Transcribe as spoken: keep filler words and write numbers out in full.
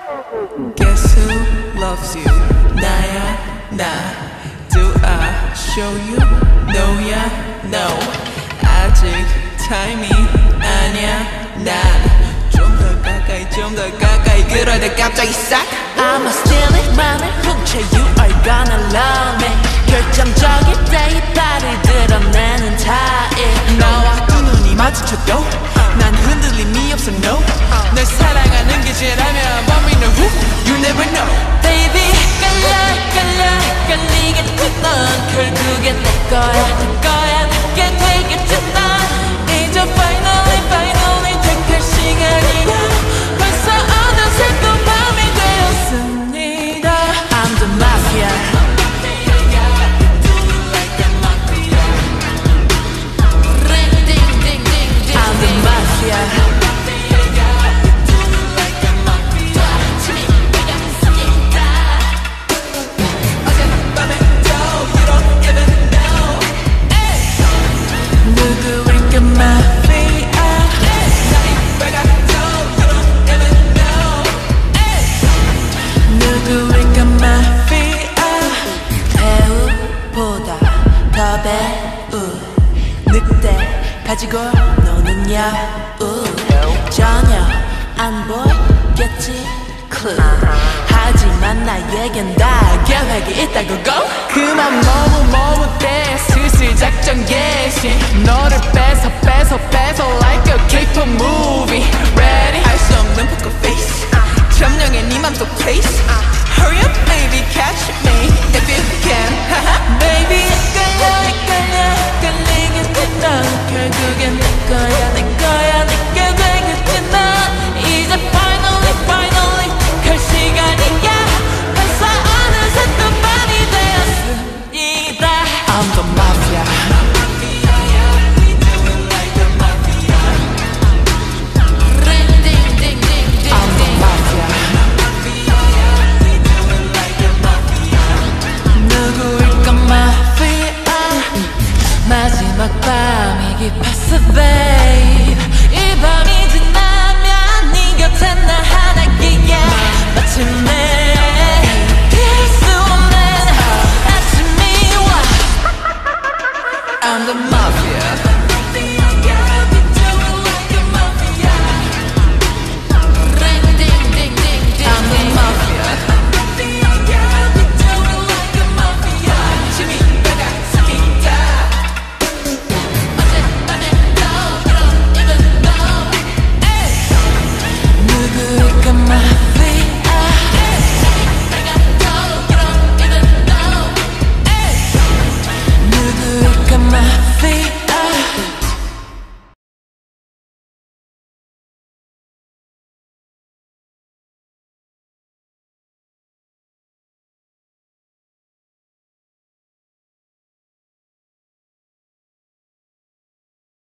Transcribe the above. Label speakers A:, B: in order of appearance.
A: Guess who loves you? 나야 나. Do I show you? No야 no. 아직 타임이 아니야 난. 좀 더 가까이 좀 더 가까이 그러다 갑자기 싹
B: I'ma steal it 맘을 훔쳐 You are gonna love me 결정적일 때의 발을 드러내는 타입
A: 나와 두 눈이 마주쳐도 난 흔들림이 없어 no 널 사랑하는 게 죄라면 But we know who You never know
B: Baby 깔라 깔라 깔리겠지 넌 결국엔 내 거야 내 거야 내게 되겠지 넌 이제 finally finally 택할 시간이야 벌써 어느새 또 밤이 되었습니다 I'm the mafia I'm the mafia 누구일까 마피아 누구일까 마피아 배우보다 더 배우 늑대 가지고 노는 여우 전혀 안 보이겠지 clue 하지만 나에겐 다 계획이 있다고 go 그만 머뭇 머뭇대 슬슬 작전 개시 너를 뺏어 뺏어 뺏어 like a K-pop movie ready
A: 알 수 없는 poker face 점령해 네 맘속 place Hurry up baby catch me if you can
B: baby 헷갈려 헷갈려 헷갈리겠지 넌 결국엔 내 거야 내 거야 내게 되겠지 넌 이제 finally finally 갈 시간이야 벌써 어느새 또 밤이 되었습니다 I'm the mafia I'm the mafia 누구일까 마피아 마지막 밤이 깊었어 babe 이 밤이 지나면 네 곁에 나 하나기야 마침내 피할 수 없는 아침이 와
A: I'm the mafia